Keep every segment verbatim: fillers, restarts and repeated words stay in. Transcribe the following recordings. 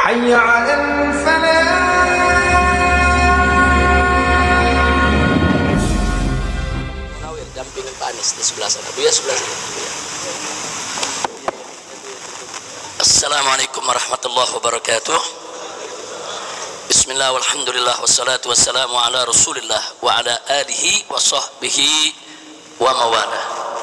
حي على الفلاح. Munawir dampingin Pak Anies di sebelah sana. Buya sebelah sana. Assalamualaikum warahmatullahi wabarakatuh. Bismillah walhamdulillah wassalatu wassalamu ala rasulillah wa ala alihi wa sahbihi wa mawala.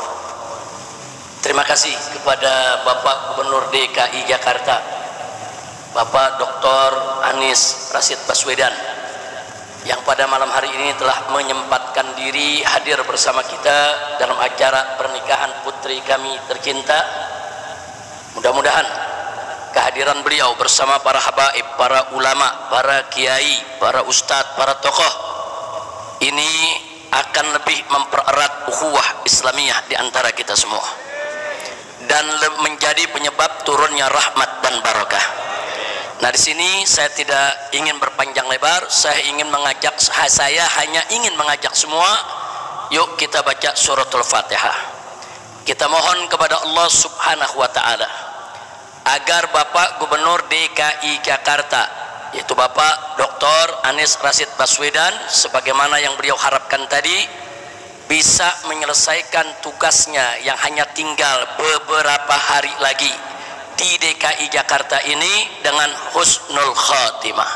Terima kasih kepada Bapak Gubernur D K I Jakarta, Bapak Doktor Anies Rashid Baswedan, yang pada malam hari ini telah menyempatkan diri hadir bersama kita dalam acara pernikahan putri kami tercinta. Mudah-mudahan kehadiran beliau bersama para habaib, para ulama, para kiai, para ustadz, para tokoh ini akan lebih mempererat ukhuwah Islamiyah di antara kita semua dan menjadi penyebab turunnya rahmat dan barakah. Nah, di sini saya tidak ingin berpanjang lebar, saya ingin mengajak saya hanya ingin mengajak semua, yuk kita baca suratul Fatihah. Kita mohon kepada Allah Subhanahu wa taala agar Bapak Gubernur D K I Jakarta, yaitu Bapak Doktor Anies Rashid Baswedan, sebagaimana yang beliau harapkan tadi, bisa menyelesaikan tugasnya yang hanya tinggal beberapa hari lagi di D K I Jakarta ini dengan husnul khatimah.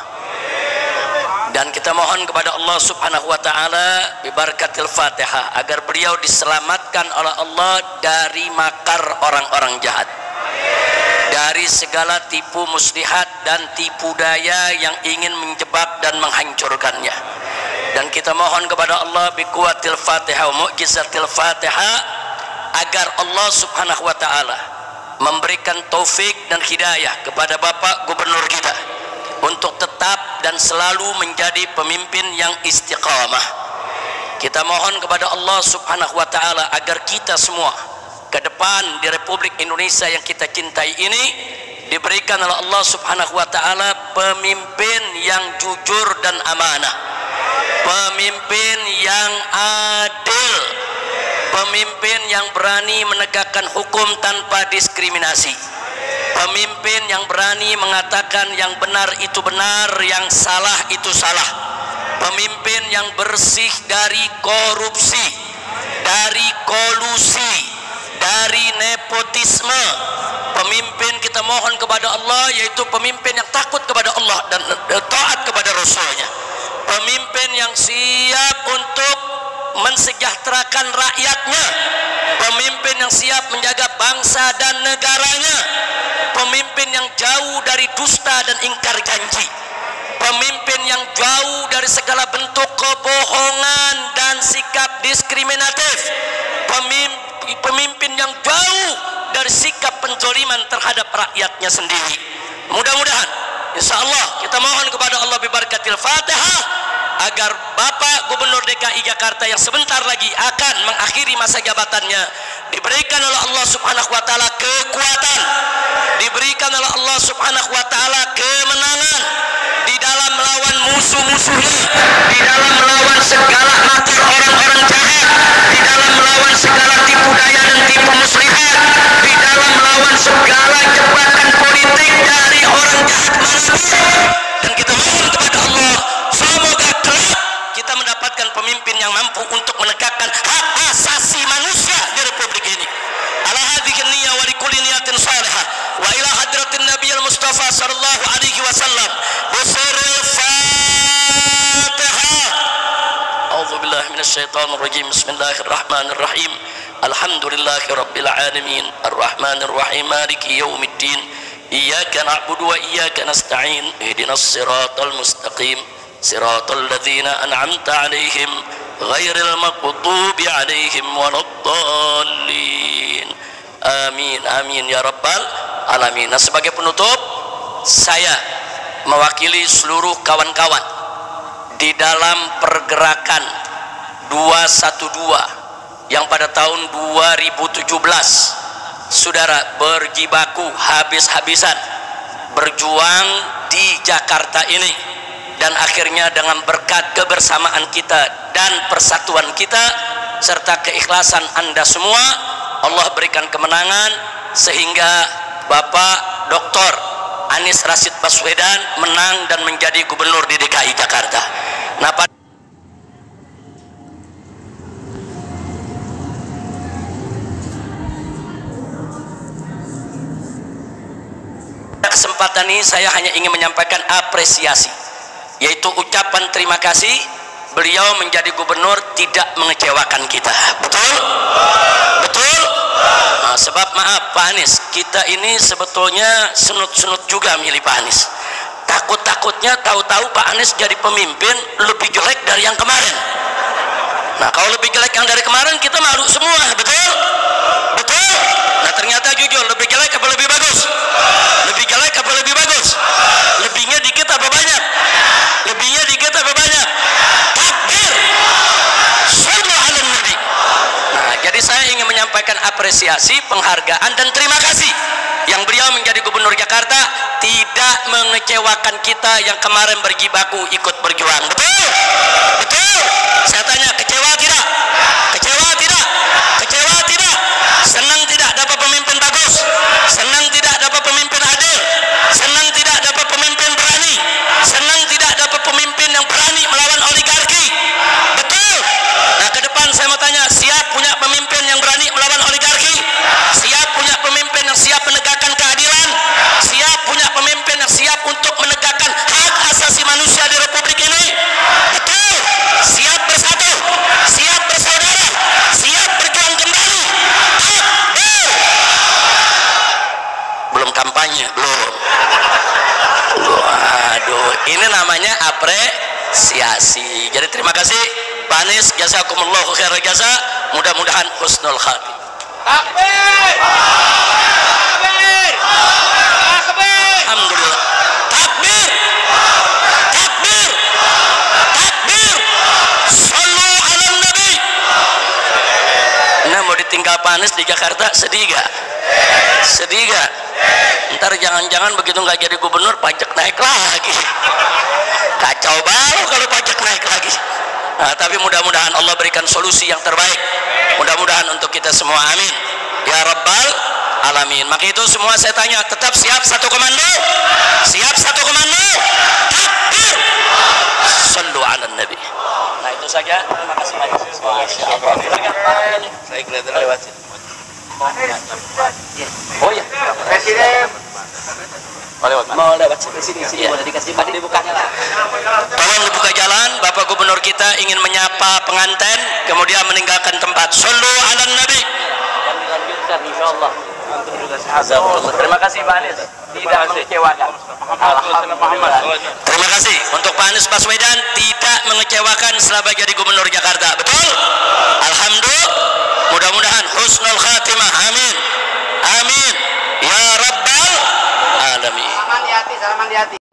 Dan kita mohon kepada Allah Subhanahu wa taala bibarakatil Fatihah agar beliau diselamatkan oleh Allah dari makar orang-orang jahat, dari segala tipu muslihat dan tipu daya yang ingin menjebak dan menghancurkannya. Dan kita mohon kepada Allah biquwatil Fatihah wa mu'jizatil Fatihah agar Allah Subhanahu wa taala memberikan taufik dan hidayah kepada Bapak Gubernur kita untuk tetap dan selalu menjadi pemimpin yang istiqamah. Kita mohon kepada Allah Subhanahu wa taala agar kita semua ke depan di Republik Indonesia yang kita cintai ini diberikan oleh Allah Subhanahu wa taala pemimpin yang jujur dan amanah, pemimpin yang adil, pemimpin yang berani menegakkan hukum tanpa diskriminasi, pemimpin yang berani mengatakan yang benar itu benar, yang salah itu salah, pemimpin yang bersih dari korupsi, dari kolusi, dari nepotisme. Pemimpin kita mohon kepada Allah yaitu pemimpin yang takut kepada Allah dan taat kepada Rasulnya, pemimpin yang siap untuk mensejahterakan rakyatnya, pemimpin yang siap menjaga bangsa dan negaranya, pemimpin yang jauh dari dusta dan ingkar janji, pemimpin yang jauh dari segala bentuk kebohongan dan sikap diskriminatif, pemimpin, pemimpin yang jauh dari sikap penzoliman terhadap rakyatnya sendiri. Mudah-mudahan insya Allah kita mohon kepada Allah bibarakatil Fatihah agar Bapak Gubernur D K I Jakarta yang sebentar lagi akan mengakhiri masa jabatannya diberikan oleh Allah Subhanahu wa taala kekuatan, diberikan oleh Allah Subhanahu wa taala kemenangan di dalam melawan musuh-musuhnya, di dalam melawan segala makar orang-orang jahat, di dalam melawan segala tipu daya dan tipu muslihat, di dalam melawan segala jebakan politik dari orang jahat. Dan kita mohon kepada Allah semoga kelak kita mendapatkan pemimpin yang mampu untuk menegakkan hak asasi manusia di Republik ini. Ala hadhihi niyyah wa likulli niyatin salihah wa ila hadratin nabiyil mustafa sallallahu alaihi wasallam bisirril Fatihah. A'udzu billahi minasyaitonir rajim. Bismillahirrahmanirrahim. Alhamdulillahi rabbil alamin arrahmanir rahim maliki yaumiddin iyyaka na'budu wa iyyaka nasta'in ihdinas siratal mustaqim siratal ladzina an'amta 'alaihim ghairil maghdubi 'alaihim waladdallin. Amin amin ya rabbal alamin. Nah, sebagai penutup saya mewakili seluruh kawan-kawan di dalam pergerakan dua satu dua yang pada tahun dua ribu tujuh belas saudara berjibaku habis-habisan berjuang di Jakarta ini, dan akhirnya dengan berkat kebersamaan kita dan persatuan kita serta keikhlasan Anda semua, Allah berikan kemenangan sehingga Bapak Doktor Anies Rashid Baswedan menang dan menjadi gubernur di D K I Jakarta. Nah, pada kesempatan ini saya hanya ingin menyampaikan apresiasi, yaitu ucapan terima kasih. Beliau menjadi gubernur tidak mengecewakan kita. Betul? Betul? Nah, sebab maaf Pak Anies, kita ini sebetulnya senut-senut juga milih Pak Anies. Takut-takutnya tahu-tahu Pak Anies jadi pemimpin lebih jelek dari yang kemarin. Nah, kalau lebih jelek yang dari kemarin kita malu semua. Betul? Betul? Nah, ternyata jujur, lebih jelek apa lebih bagus? Lebih jelek apa lebih bagus? Lebihnya dikit apa banyak? Lebihnya dikit apa banyak? Takbir! Shallu ala Nabi. Nah, jadi saya ingin menyampaikan apresiasi, penghargaan dan terima kasih yang beliau menjadi gubernur Jakarta tidak mengecewakan kita yang kemarin berjibaku ikut berjuang. Betul? Betul? Saya tanya, kecewa tidak? Kecewa tidak? Kecewa tidak? Senang tidak dapat pemimpin bagus? Senang tidak dapat pemimpin adil? Senang tidak dapat pemimpin berani? Senang tidak dapat pemimpin yang berani melawan oligarki? Betul? Nah, ke depan saya mau tanya, siap punya pemimpin yang berani melawan oligarki? Siap punya pemimpin yang siap menegakkan keadilan? Siap punya pemimpin yang siap untuk menegakkan hak asasi manusia di Republik ini? Betul? Siap bersatu? Siap bersaudara? Siap berjuang kembali? Takbir! Belum kampanye, belum. Waduh, ini namanya apresiasi. Jadi terima kasih Pak Anies, jazakumullahu khairan jasa. Mudah-mudahan husnul khatimah. Takbir! Takbir! Takbir! Alhamdulillah. Takbir! Takbir! Takbir! Shallu ala Nabi. Nah, mau ditinggal Pak Anies di Jakarta sedih gak? Sedih gak? Ntar jangan-jangan begitu nggak jadi gubernur pajak naik lagi. Kacau baru kalau pajak naik lagi. Nah, tapi mudah-mudahan Allah berikan solusi yang terbaik. Mudah-mudahan untuk kita semua, amin ya rabbal alamin. Maka itu semua saya tanya, tetap siap satu komando? Siap satu komando? Takbir! Shallu ala Nabi. Nah, itu saja. Terima kasih banyak. Saya kelihatan lewat sini. Oh iya, Presiden. mau lewat mana? Mau lewat sini, sini, sini. Boleh dikasih bagi dibukanya lah. Tolong dibuka jalan. Bapak Gubernur kita ingin menyapa pengantin, kemudian meninggalkan tempat. Shallu ala Nabi. Yang dilanjutkan, insyaallah. Terima kasih Pak Anies. Tidak mengecewakan. Alhamdulillah. Terima kasih untuk Pak Anies Baswedan, tidak mengecewakan selama jadi Gubernur Jakarta. Betul? Alhamdulillah. Mudah-mudahan husnul khatimah. Amin. Amin. Ya Rabbal alamin. Salaman di hati, salaman di hati.